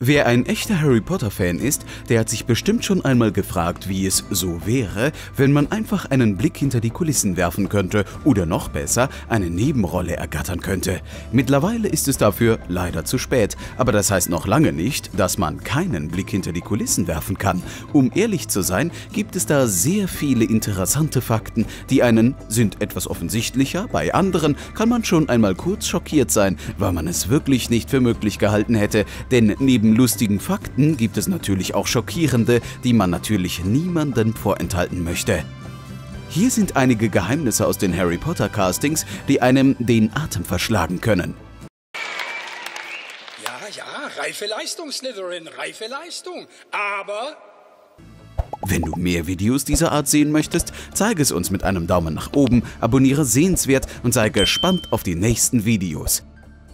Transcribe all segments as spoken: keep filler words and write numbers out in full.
Wer ein echter Harry Potter-Fan ist, der hat sich bestimmt schon einmal gefragt, wie es so wäre, wenn man einfach einen Blick hinter die Kulissen werfen könnte oder noch besser, eine Nebenrolle ergattern könnte. Mittlerweile ist es dafür leider zu spät, aber das heißt noch lange nicht, dass man keinen Blick hinter die Kulissen werfen kann. Um ehrlich zu sein, gibt es da sehr viele interessante Fakten. Die einen sind etwas offensichtlicher, bei anderen kann man schon einmal kurz schockiert sein, weil man es wirklich nicht für möglich gehalten hätte, denn neben lustigen Fakten gibt es natürlich auch schockierende, die man natürlich niemandem vorenthalten möchte. Hier sind einige Geheimnisse aus den Harry Potter Castings, die einem den Atem verschlagen können. Ja, ja, reife Leistung, Slytherin, reife Leistung, aber... Wenn du mehr Videos dieser Art sehen möchtest, zeige es uns mit einem Daumen nach oben, abonniere Sehenswert und sei gespannt auf die nächsten Videos.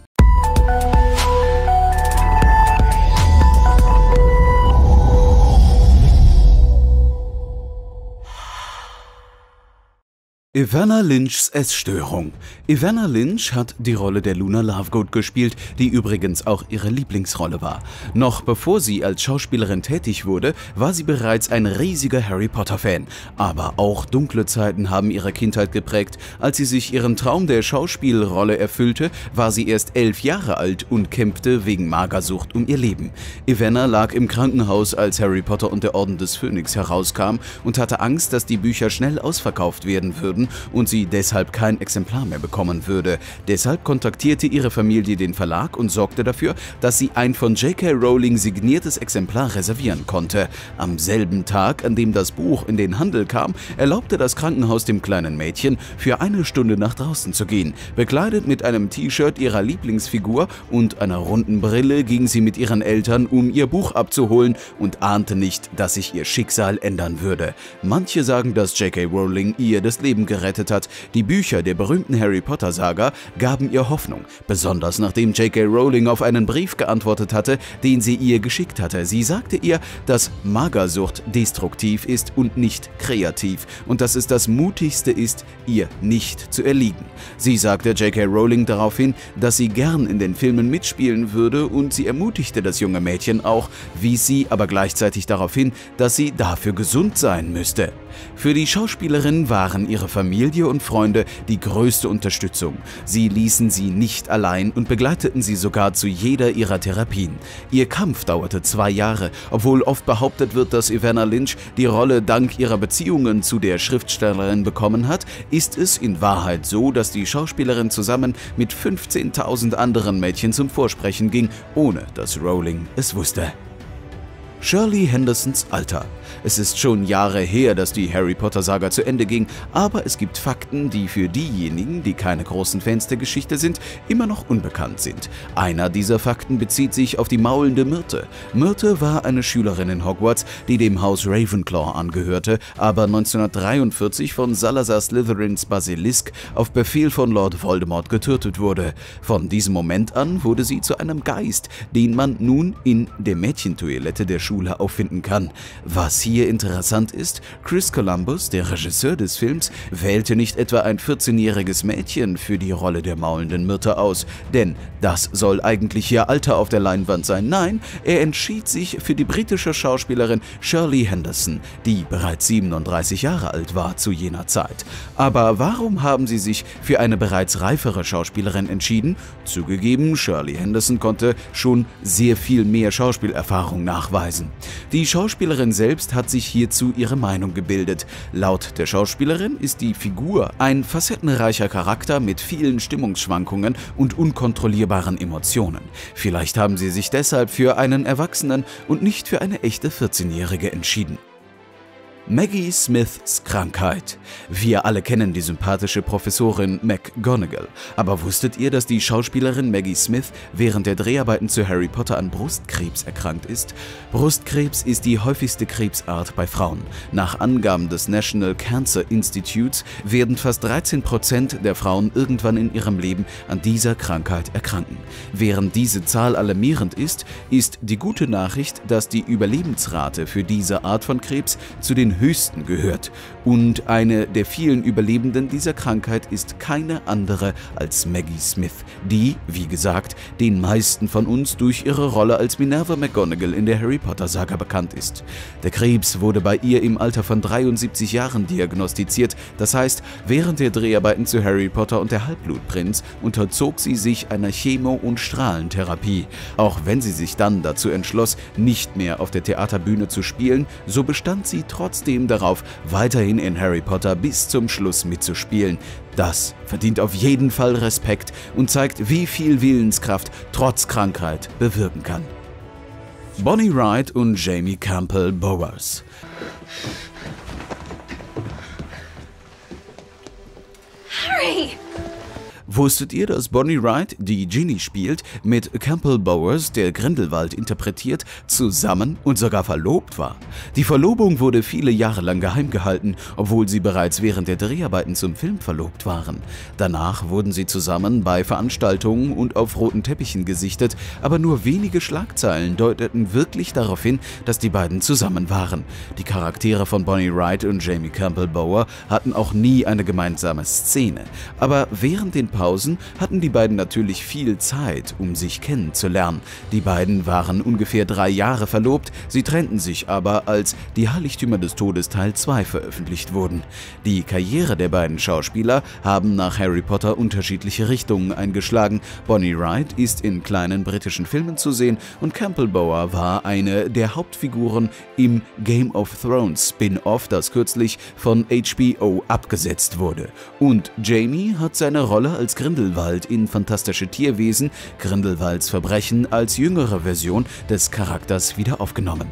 Evanna Lynchs Essstörung. Evanna Lynch hat die Rolle der Luna Lovegood gespielt, die übrigens auch ihre Lieblingsrolle war. Noch bevor sie als Schauspielerin tätig wurde, war sie bereits ein riesiger Harry Potter-Fan. Aber auch dunkle Zeiten haben ihre Kindheit geprägt. Als sie sich ihren Traum der Schauspielrolle erfüllte, war sie erst elf Jahre alt und kämpfte wegen Magersucht um ihr Leben. Evanna lag im Krankenhaus, als Harry Potter und der Orden des Phönix herauskam und hatte Angst, dass die Bücher schnell ausverkauft werden würden und sie deshalb kein Exemplar mehr bekommen würde. Deshalb kontaktierte ihre Familie den Verlag und sorgte dafür, dass sie ein von J K Rowling signiertes Exemplar reservieren konnte. Am selben Tag, an dem das Buch in den Handel kam, erlaubte das Krankenhaus dem kleinen Mädchen, für eine Stunde nach draußen zu gehen. Bekleidet mit einem T-Shirt ihrer Lieblingsfigur und einer runden Brille ging sie mit ihren Eltern, um ihr Buch abzuholen, und ahnte nicht, dass sich ihr Schicksal ändern würde. Manche sagen, dass J K Rowling ihr das Leben gerettet gerettet hat. Die Bücher der berühmten Harry Potter Saga gaben ihr Hoffnung, besonders nachdem J K Rowling auf einen Brief geantwortet hatte, den sie ihr geschickt hatte. Sie sagte ihr, dass Magersucht destruktiv ist und nicht kreativ und dass es das Mutigste ist, ihr nicht zu erliegen. Sie sagte J K Rowling daraufhin, dass sie gern in den Filmen mitspielen würde, und sie ermutigte das junge Mädchen auch, wies sie aber gleichzeitig darauf hin, dass sie dafür gesund sein müsste. Für die Schauspielerin waren ihre Familie und Freunde die größte Unterstützung. Sie ließen sie nicht allein und begleiteten sie sogar zu jeder ihrer Therapien. Ihr Kampf dauerte zwei Jahre. Obwohl oft behauptet wird, dass Evanna Lynch die Rolle dank ihrer Beziehungen zu der Schriftstellerin bekommen hat, ist es in Wahrheit so, dass die Schauspielerin zusammen mit fünfzehntausend anderen Mädchen zum Vorsprechen ging, ohne dass Rowling es wusste. Shirley Hendersons Alter. Es ist schon Jahre her, dass die Harry Potter Saga zu Ende ging, aber es gibt Fakten, die für diejenigen, die keine großen Fans der Geschichte sind, immer noch unbekannt sind. Einer dieser Fakten bezieht sich auf die maulende Myrte. Myrte war eine Schülerin in Hogwarts, die dem Haus Ravenclaw angehörte, aber neunzehnhundertdreiundvierzig von Salazar Slytherins Basilisk auf Befehl von Lord Voldemort getötet wurde. Von diesem Moment an wurde sie zu einem Geist, den man nun in der Mädchentoilette der Schule auffinden kann. Was hier interessant ist, Chris Columbus, der Regisseur des Films, wählte nicht etwa ein vierzehnjähriges Mädchen für die Rolle der maulenden Myrte aus, denn das soll eigentlich ihr Alter auf der Leinwand sein. Nein, er entschied sich für die britische Schauspielerin Shirley Henderson, die bereits siebenunddreißig Jahre alt war zu jener Zeit. Aber warum haben sie sich für eine bereits reifere Schauspielerin entschieden? Zugegeben, Shirley Henderson konnte schon sehr viel mehr Schauspielerfahrung nachweisen. Die Schauspielerin selbst hat sich hierzu ihre Meinung gebildet. Laut der Schauspielerin ist die Figur ein facettenreicher Charakter mit vielen Stimmungsschwankungen und unkontrollierbaren Emotionen. Vielleicht haben sie sich deshalb für einen Erwachsenen und nicht für eine echte vierzehnjährige entschieden. Maggie Smiths Krankheit. Wir alle kennen die sympathische Professorin McGonagall. Aber wusstet ihr, dass die Schauspielerin Maggie Smith während der Dreharbeiten zu Harry Potter an Brustkrebs erkrankt ist? Brustkrebs ist die häufigste Krebsart bei Frauen. Nach Angaben des National Cancer Institutes werden fast dreizehn Prozent der Frauen irgendwann in ihrem Leben an dieser Krankheit erkranken. Während diese Zahl alarmierend ist, ist die gute Nachricht, dass die Überlebensrate für diese Art von Krebs zu den den höchsten gehört. Und eine der vielen Überlebenden dieser Krankheit ist keine andere als Maggie Smith, die, wie gesagt, den meisten von uns durch ihre Rolle als Minerva McGonagall in der Harry-Potter-Saga bekannt ist. Der Krebs wurde bei ihr im Alter von dreiundsiebzig Jahren diagnostiziert, das heißt, während der Dreharbeiten zu Harry Potter und der Halbblutprinz unterzog sie sich einer Chemo- und Strahlentherapie. Auch wenn sie sich dann dazu entschloss, nicht mehr auf der Theaterbühne zu spielen, so bestand sie trotzdem darauf, weiterhin in Harry Potter bis zum Schluss mitzuspielen. Das verdient auf jeden Fall Respekt und zeigt, wie viel Willenskraft trotz Krankheit bewirken kann. Bonnie Wright und Jamie Campbell Bowers. Harry! Wusstet ihr, dass Bonnie Wright, die Ginny spielt, mit Campbell Bowers, der Grindelwald interpretiert, zusammen und sogar verlobt war? Die Verlobung wurde viele Jahre lang geheim gehalten, obwohl sie bereits während der Dreharbeiten zum Film verlobt waren. Danach wurden sie zusammen bei Veranstaltungen und auf roten Teppichen gesichtet, aber nur wenige Schlagzeilen deuteten wirklich darauf hin, dass die beiden zusammen waren. Die Charaktere von Bonnie Wright und Jamie Campbell Bower hatten auch nie eine gemeinsame Szene, aber während den Pausen hatten die beiden natürlich viel Zeit, um sich kennenzulernen. Die beiden waren ungefähr drei Jahre verlobt, sie trennten sich aber, als Die Heiligtümer des Todes Teil zwei veröffentlicht wurden. Die Karriere der beiden Schauspieler haben nach Harry Potter unterschiedliche Richtungen eingeschlagen. Bonnie Wright ist in kleinen britischen Filmen zu sehen und Campbell Bower war eine der Hauptfiguren im Game of Thrones Spin-off, das kürzlich von H B O abgesetzt wurde. Und Jamie hat seine Rolle als Grindelwald in Fantastische Tierwesen, Grindelwalds Verbrechen als jüngere Version des Charakters wieder aufgenommen.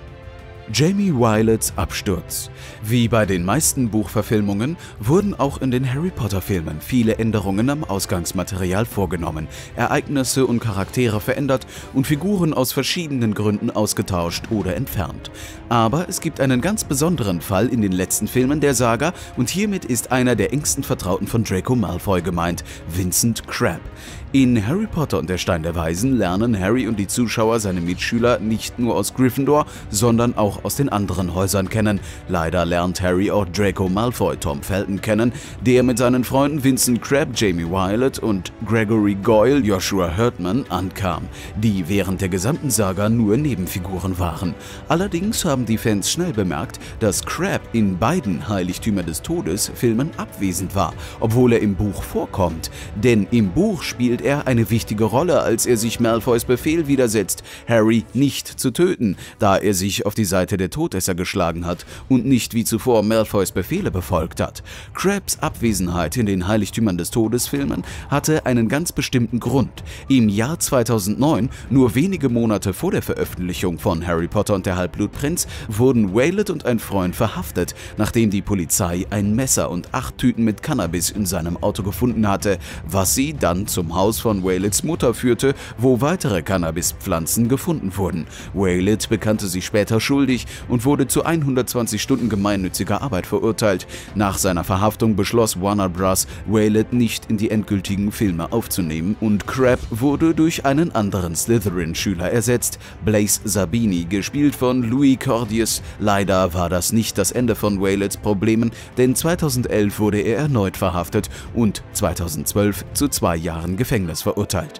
Jamie Violets Absturz. Wie bei den meisten Buchverfilmungen wurden auch in den Harry Potter-Filmen viele Änderungen am Ausgangsmaterial vorgenommen, Ereignisse und Charaktere verändert und Figuren aus verschiedenen Gründen ausgetauscht oder entfernt. Aber es gibt einen ganz besonderen Fall in den letzten Filmen der Saga und hiermit ist einer der engsten Vertrauten von Draco Malfoy gemeint, Vincent Crabbe. In Harry Potter und der Stein der Weisen lernen Harry und die Zuschauer seine Mitschüler nicht nur aus Gryffindor, sondern auch aus den anderen Häusern kennen. Leider lernt Harry auch Draco Malfoy, Tom Felton, kennen, der mit seinen Freunden Vincent Crabbe, Jamie Violet und Gregory Goyle, Joshua Hurtman, ankam, die während der gesamten Saga nur Nebenfiguren waren. Allerdings haben die Fans schnell bemerkt, dass Crabbe in beiden Heiligtümer des Todes Filmen abwesend war, obwohl er im Buch vorkommt. Denn im Buch spielt er eine wichtige Rolle, als er sich Malfoys Befehl widersetzt, Harry nicht zu töten, da er sich auf die Seite der Todesser geschlagen hat und nicht wie zuvor Malfoys Befehle befolgt hat. Crabbes Abwesenheit in den Heiligtümern des Todes Filmen hatte einen ganz bestimmten Grund. Im Jahr zweitausendneun, nur wenige Monate vor der Veröffentlichung von Harry Potter und der Halbblutprinz, wurden Violet und ein Freund verhaftet, nachdem die Polizei ein Messer und acht Tüten mit Cannabis in seinem Auto gefunden hatte, was sie dann zum Haus von Violets Mutter führte, wo weitere Cannabispflanzen gefunden wurden. Violet bekannte sich später schuldig und wurde zu hundertzwanzig Stunden gemeinnütziger Arbeit verurteilt. Nach seiner Verhaftung beschloss Warner Bros., Violet nicht in die endgültigen Filme aufzunehmen und Crabbe wurde durch einen anderen Slytherin-Schüler ersetzt, Blaise Zabini, gespielt von Louis Cordius. Leider war das nicht das Ende von Violets Problemen, denn zweitausendelf wurde er erneut verhaftet und zweitausendzwölf zu zwei Jahren Gefängnis verurteilt.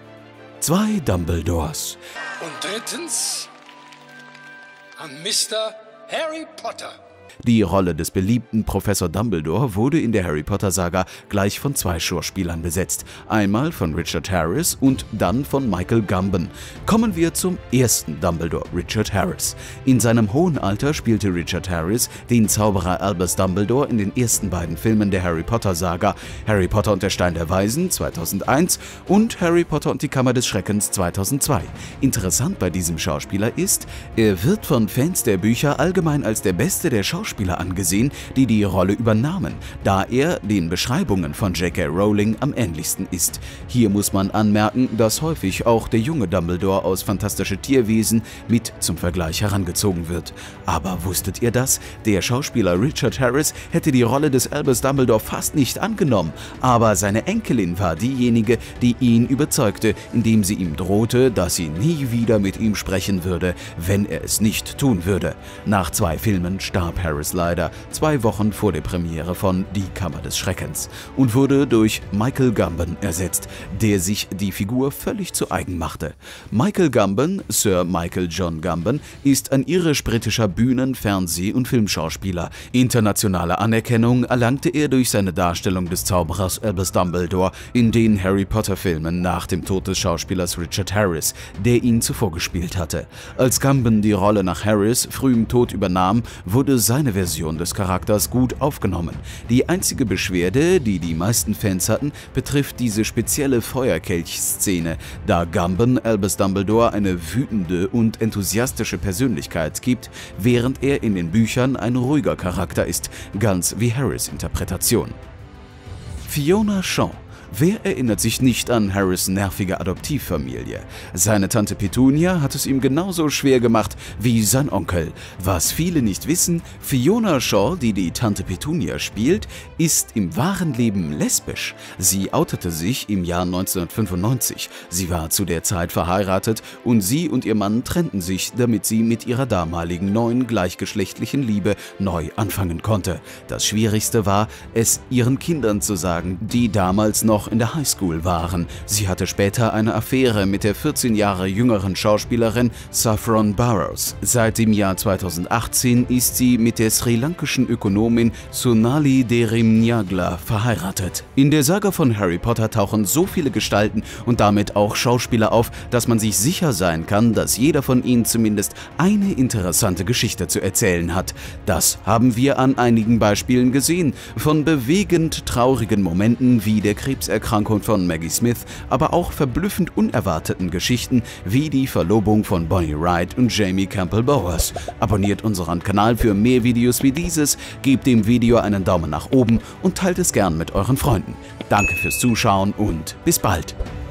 Zwei Dumbledores. Und drittens an Mister Harry Potter. Die Rolle des beliebten Professor Dumbledore wurde in der Harry Potter-Saga gleich von zwei Schauspielern besetzt. Einmal von Richard Harris und dann von Michael Gambon. Kommen wir zum ersten Dumbledore, Richard Harris. In seinem hohen Alter spielte Richard Harris den Zauberer Albus Dumbledore in den ersten beiden Filmen der Harry Potter-Saga, Harry Potter und der Stein der Weisen zweitausendeins und Harry Potter und die Kammer des Schreckens zweitausendzwei. Interessant bei diesem Schauspieler ist, er wird von Fans der Bücher allgemein als der beste der Schauspieler Schauspieler angesehen, die die Rolle übernahmen, da er den Beschreibungen von J K Rowling am ähnlichsten ist. Hier muss man anmerken, dass häufig auch der junge Dumbledore aus Fantastische Tierwesen mit zum Vergleich herangezogen wird. Aber wusstet ihr das? Der Schauspieler Richard Harris hätte die Rolle des Albus Dumbledore fast nicht angenommen, aber seine Enkelin war diejenige, die ihn überzeugte, indem sie ihm drohte, dass sie nie wieder mit ihm sprechen würde, wenn er es nicht tun würde. Nach zwei Filmen starb Harry Harris leider zwei Wochen vor der Premiere von Die Kammer des Schreckens und wurde durch Michael Gambon ersetzt, der sich die Figur völlig zu eigen machte. Michael Gambon, Sir Michael John Gambon, ist ein irisch-britischer Bühnen-, Fernseh- und Filmschauspieler. Internationale Anerkennung erlangte er durch seine Darstellung des Zauberers Albus Dumbledore in den Harry-Potter-Filmen nach dem Tod des Schauspielers Richard Harris, der ihn zuvor gespielt hatte. Als Gambon die Rolle nach Harris frühem Tod übernahm, wurde seine Version des Charakters gut aufgenommen. Die einzige Beschwerde, die die meisten Fans hatten, betrifft diese spezielle Feuerkelch-Szene, da Gambon Albus Dumbledore eine wütende und enthusiastische Persönlichkeit gibt, während er in den Büchern ein ruhiger Charakter ist, ganz wie Harris' Interpretation. Fiona Shaw. Wer erinnert sich nicht an Harris' nervige Adoptivfamilie? Seine Tante Petunia hat es ihm genauso schwer gemacht wie sein Onkel. Was viele nicht wissen, Fiona Shaw, die die Tante Petunia spielt, ist im wahren Leben lesbisch. Sie outete sich im Jahr neunzehnhundertfünfundneunzig. Sie war zu der Zeit verheiratet und sie und ihr Mann trennten sich, damit sie mit ihrer damaligen neuen gleichgeschlechtlichen Liebe neu anfangen konnte. Das Schwierigste war, es ihren Kindern zu sagen, die damals noch in der Highschool waren. Sie hatte später eine Affäre mit der vierzehn Jahre jüngeren Schauspielerin Saffron Burrows. Seit dem Jahr zweitausendachtzehn ist sie mit der sri-lankischen Ökonomin Sonali Derimnyagla verheiratet. In der Saga von Harry Potter tauchen so viele Gestalten und damit auch Schauspieler auf, dass man sich sicher sein kann, dass jeder von ihnen zumindest eine interessante Geschichte zu erzählen hat. Das haben wir an einigen Beispielen gesehen, von bewegend traurigen Momenten wie der Krebserkrankung von Maggie Smith, aber auch verblüffend unerwarteten Geschichten wie die Verlobung von Bonnie Wright und Jamie Campbell Bowers. Abonniert unseren Kanal für mehr Videos wie dieses, gebt dem Video einen Daumen nach oben und teilt es gern mit euren Freunden. Danke fürs Zuschauen und bis bald!